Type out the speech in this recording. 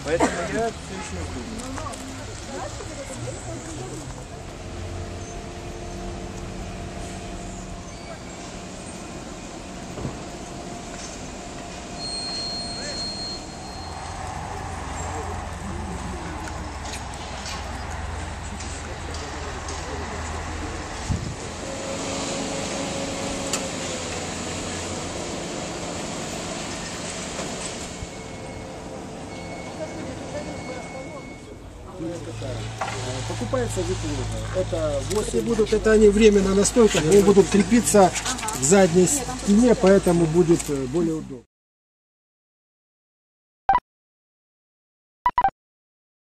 Поэтому я все еще жду. Покупается ветлуга. Это 8 будут, это они временно на стойках, они будут крепиться к задней стене, поэтому будет более удобно.